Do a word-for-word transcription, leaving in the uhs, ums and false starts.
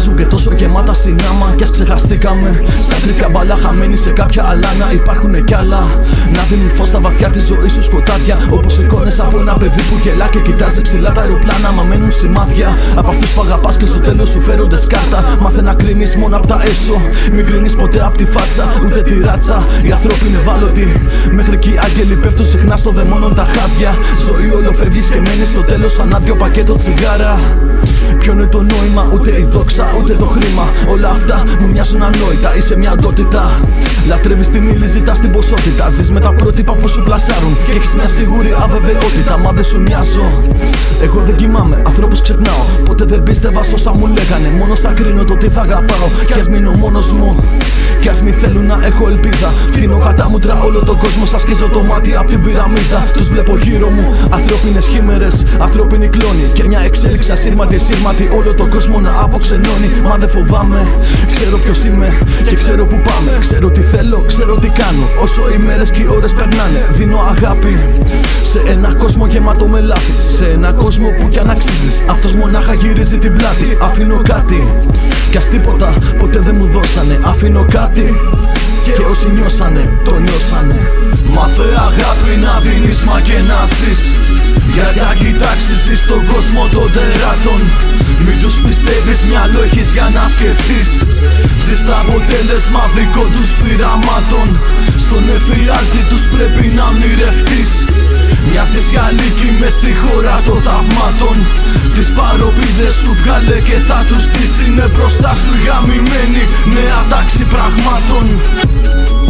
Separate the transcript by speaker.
Speaker 1: μοιάζουν και τόσο γεμάτα συνάμα. Κι ας ξεχαστήκαμε, σαν τρίπια μπαλά χαμένοι σε κάποια αλάνα. Υπάρχουνε κι άλλα να δίνουν φως στα βαθιά της ζωής σου σκοτάδια. Όπως εικόνες από ένα παιδί που γελά και κοιτάζει ψηλά τα αεροπλάνα. Μα μένουν σημάδια από αυτούς που αγαπάς και στο τέλος σου φέρονται σκάρτα. Μάθε να κρίνεις μόνο απ' τα έσω. Μην κρίνεις ποτέ απ' τη φάτσα, ούτε τη ράτσα. Οι άνθρωποι είναι ευάλωτοι, μέχρι κι οι άγγελοι πέφτουν συχνά στο δαιμόνων τα χάδια. Ζωή όλο φεύγεις και μένεις στο τέλος σαν άδειο πακέτο τσιγάρα. Ποιο είναι το νόημα, ούτε η δόξα, ούτε το χρήμα. Όλα αυτά μου μοιάζουν ανόητα, είσαι μια οντότητα. Λατρεύεις την ύλη, ζητάς την ποσότητα. Ζεις με τα πρότυπα που σου πλασάρουν και έχεις μια σίγουρη αβεβαιότητα. Μα δεν σου μοιάζω, εγώ δεν κοιμάμαι, ανθρώπους ξεχνάω. Ποτέ δεν πίστευα σ' όσα μου λέγανε. Μόνο στα κρίνω το τι θα αγαπάω. Κι ας μείνω μόνος μου, κι ας μη θέλουν να έχω ελπίδα. Φτύνω κατάμουτρα όλο τον κόσμο, σας σκίζω το μάτι απ' την πυραμίδα. Τους βλέπω γύρω μου, ανθρώπινες χήμερες, ανθρώπινοι κλόνοι. Και μια εξέλιξη ασύρματη, σύρματη, όλο τον κόσμο να αποξενώνει. Μα δεν φοβάμαι, ξέρω ποιος είμαι και ξέρω που πάμε. Ξέρω τι θέλω, ξέρω τι κάνω. Όσο οι μέρες και οι ώρες περνάνε, δίνω αγάπη σε ένα κόσμο γεμάτο με λάθη. Σε ένα κόσμο που κι αν αξίζεις, αυτός μονάχα γυρίζει την πλάτη. Αφήνω κάτι, κι ας τίποτα ποτέ δεν μου δώσανε. Αφήνω κάτι και όσοι νιώσανε, το νιώσανε. Μάθε αγάπη να δίνεις μα και να ζεις. Γιατί αν κοιτάξεις ζεις στον κόσμο των τεράτων. Μην τους πιστεύεις, μυαλό έχεις για να σκεφτείς. Ζεις το αποτέλεσμα δικών τους πειραμάτων. Στον εφιάλτη τους πρέπει να ονειρευτείς. Μοιάζεις για λύκη μες στη χώρα των θαυμάτων. Τις παροπίδες σου βγάλε και θα τους δεις. Είναι μπροστά σου οι γαμημένοι, νέα τάξη πραγμάτων.